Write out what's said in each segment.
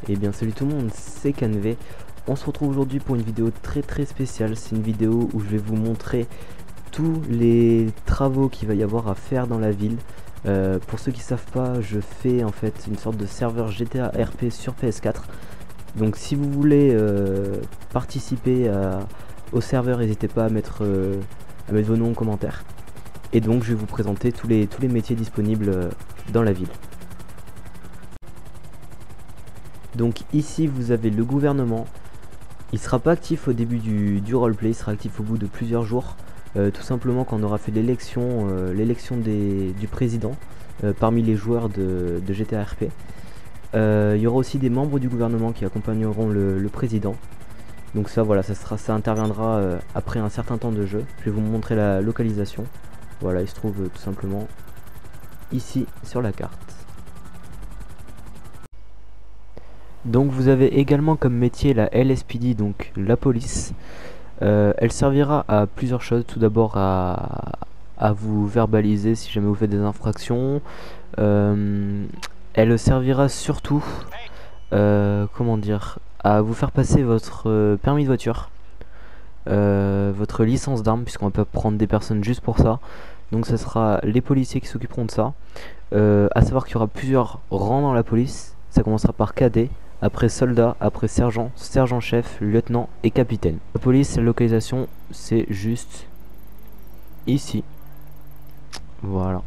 Et bien salut tout le monde, c'est Canvé. On se retrouve aujourd'hui pour une vidéo très spéciale. C'est une vidéo où je vais vous montrer tous les travaux qu'il va y avoir à faire dans la ville. Pour ceux qui savent pas, je fais en fait une sorte de serveur GTA RP sur PS4. Donc si vous voulez participer au serveur, n'hésitez pas à mettre vos noms en commentaire. Et donc je vais vous présenter tous les métiers disponibles dans la ville. Donc ici vous avez le gouvernement. Il sera pas actif au début du roleplay, il sera actif au bout de plusieurs jours. Tout simplement quand on aura fait l'élection du président parmi les joueurs de GTA RP. Il y aura aussi des membres du gouvernement qui accompagneront le président. Donc ça voilà, ça interviendra après un certain temps de jeu. Je vais vous montrer la localisation. Voilà, il se trouve tout simplement ici sur la carte. Donc vous avez également comme métier la LSPD, donc la police. Elle servira à plusieurs choses. Tout d'abord à vous verbaliser si jamais vous faites des infractions. Elle servira surtout comment dire, à vous faire passer votre permis de voiture, votre licence d'armes, puisqu'on peut prendre des personnes juste pour ça. Donc ce sera les policiers qui s'occuperont de ça. À savoir qu'il y aura plusieurs rangs dans la police. Ça commencera par cadet, après soldat, après sergent, sergent-chef, lieutenant et capitaine. La police, la localisation, c'est juste ici. Voilà.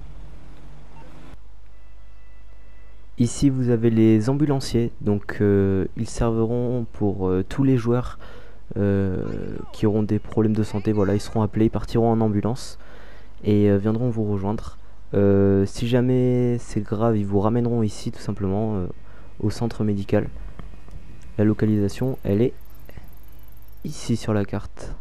Ici vous avez les ambulanciers, donc ils serviront pour tous les joueurs qui auront des problèmes de santé. Voilà, ils seront appelés, ils partiront en ambulance et viendront vous rejoindre. Si jamais c'est grave, ils vous ramèneront ici tout simplement au centre médical. La localisation, elle est ici sur la carte.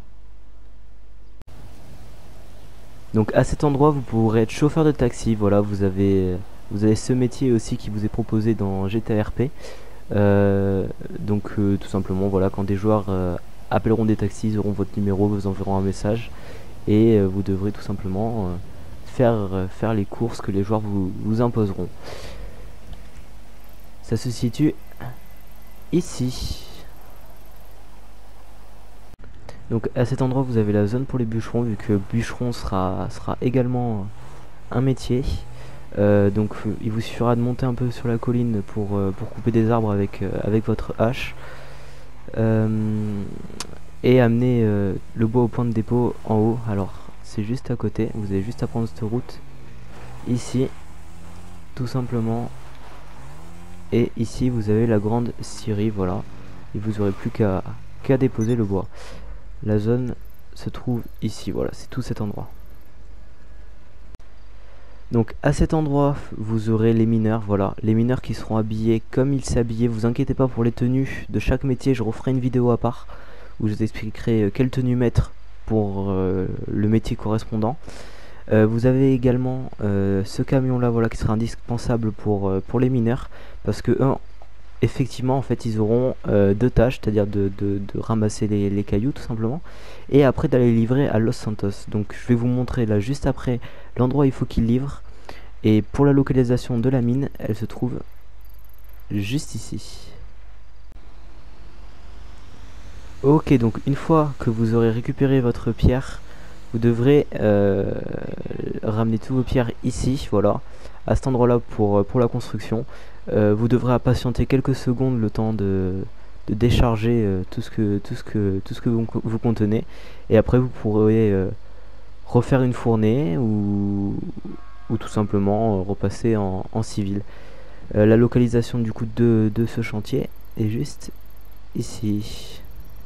Donc à cet endroit vous pourrez être chauffeur de taxi. Voilà, vous avez ce métier aussi qui vous est proposé dans GTA RP. Tout simplement voilà, quand des joueurs appelleront des taxis, ils auront votre numéro, vous enverront un message et vous devrez tout simplement faire les courses que les joueurs vous imposeront. Ça se situe ici. Donc à cet endroit vous avez la zone pour les bûcherons, vu que bûcheron sera également un métier. Il vous suffira de monter un peu sur la colline pour couper des arbres avec votre hache et amener le bois au point de dépôt en haut. Alors c'est juste à côté, vous avez juste à prendre cette route ici tout simplement, et ici vous avez la grande scierie. Voilà, et vous aurez plus qu'à déposer le bois. La zone se trouve ici. Voilà, c'est tout cet endroit. Donc à cet endroit vous aurez les mineurs. Voilà, les mineurs qui seront habillés comme ils s'habillaient. Vous inquiétez pas pour les tenues de chaque métier, je referai une vidéo à part où je vous expliquerai quelle tenue mettre pour le métier correspondant. Vous avez également ce camion là, voilà, qui sera indispensable pour les mineurs, parce que effectivement en fait ils auront deux tâches, c'est à dire de ramasser les cailloux tout simplement, et après d'aller livrer à Los Santos. Donc je vais vous montrer là juste après l'endroit où il faut qu'ils livrent. Et pour la localisation de la mine, elle se trouve juste ici. Ok, donc une fois que vous aurez récupéré votre pierre, vous devrez ramener tous vos pierres ici, voilà, à cet endroit là pour la construction. Vous devrez patienter quelques secondes le temps de décharger tout ce que vous contenez, et après vous pourrez refaire une fournée ou tout simplement repasser en civil. La localisation du coup de ce chantier est juste ici.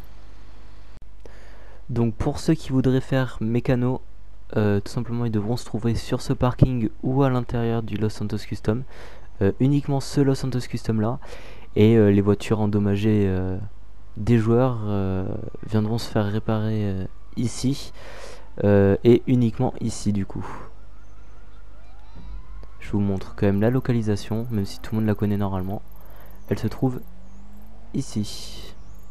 Donc pour ceux qui voudraient faire mécano, tout simplement ils devront se trouver sur ce parking ou à l'intérieur du Los Santos Custom. Uniquement ce Los Santos Custom là, et les voitures endommagées des joueurs viendront se faire réparer ici, et uniquement ici du coup. Je vous montre quand même la localisation, même si tout le monde la connaît normalement. Elle se trouve ici.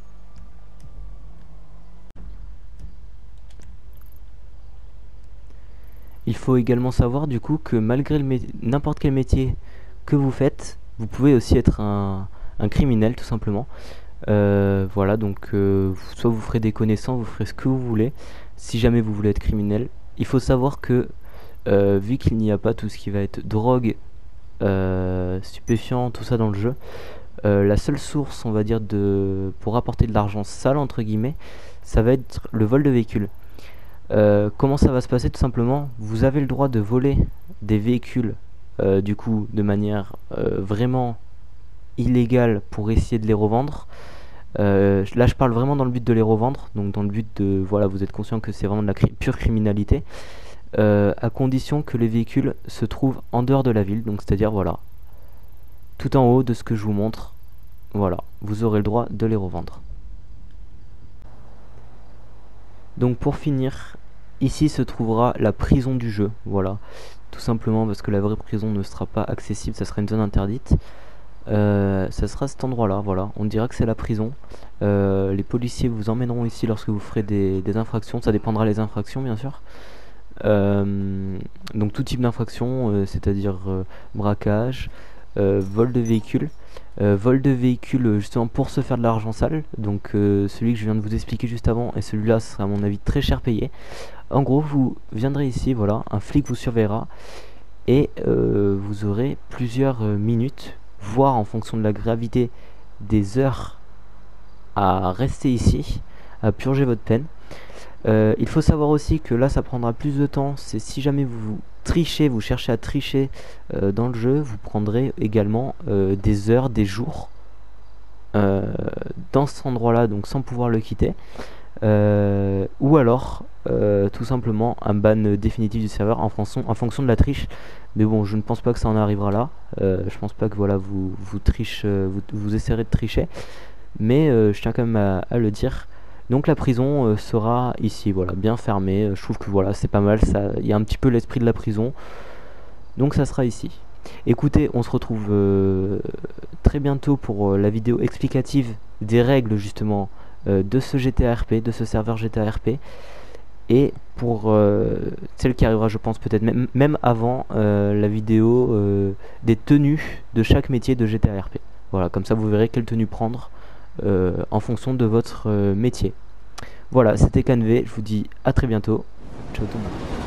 Il faut également savoir du coup que malgré n'importe quel métier que vous faites, vous pouvez aussi être un un criminel tout simplement. Voilà, donc soit vous ferez des connaissances, vous ferez ce que vous voulez. Si jamais vous voulez être criminel, il faut savoir que vu qu'il n'y a pas tout ce qui va être drogue, stupéfiant, tout ça dans le jeu, la seule source, on va dire, pour apporter de l'argent sale entre guillemets, ça va être le vol de véhicules. Comment ça va se passer? Tout simplement, vous avez le droit de voler des véhicules du coup de manière vraiment illégale pour essayer de les revendre. Là je parle vraiment dans le but de les revendre, donc dans le but de, voilà, vous êtes conscient que c'est vraiment de la pure criminalité, à condition que les véhicules se trouvent en dehors de la ville, donc c'est à dire voilà, tout en haut de ce que je vous montre, voilà, vous aurez le droit de les revendre. Donc pour finir, ici se trouvera la prison du jeu, voilà, tout simplement parce que la vraie prison ne sera pas accessible, ça sera une zone interdite. Ça sera cet endroit là, voilà, on dira que c'est la prison. Les policiers vous emmèneront ici lorsque vous ferez des infractions, ça dépendra des infractions bien sûr. Donc tout type d'infraction, c'est-à-dire braquage, vol de véhicule, justement pour se faire de l'argent sale. Donc celui que je viens de vous expliquer juste avant, et celui-là sera à mon avis très cher payé. En gros, vous viendrez ici, voilà, un flic vous surveillera et vous aurez plusieurs minutes, voire en fonction de la gravité des heures, à rester ici, à purger votre peine. Il faut savoir aussi que là ça prendra plus de temps, c'est si jamais vous trichez, vous cherchez à tricher dans le jeu, vous prendrez également des heures, des jours dans cet endroit là, donc sans pouvoir le quitter. Ou alors tout simplement un ban définitif du serveur en fonction de la triche. Mais bon, je ne pense pas que ça en arrivera là. Je pense pas que voilà, vous essayerez de tricher. Mais je tiens quand même à le dire. Donc la prison sera ici, voilà, bien fermée. Je trouve que voilà, c'est pas mal, il y a un petit peu l'esprit de la prison. Donc ça sera ici. Écoutez, on se retrouve très bientôt pour la vidéo explicative des règles justement de ce GTA RP, de ce serveur GTA RP. Et pour celle qui arrivera, je pense peut-être même avant la vidéo des tenues de chaque métier de GTA RP. Voilà, comme ça vous verrez quelle tenue prendre en fonction de votre métier. Voilà, c'était Canvé, je vous dis à très bientôt. Ciao tout le monde.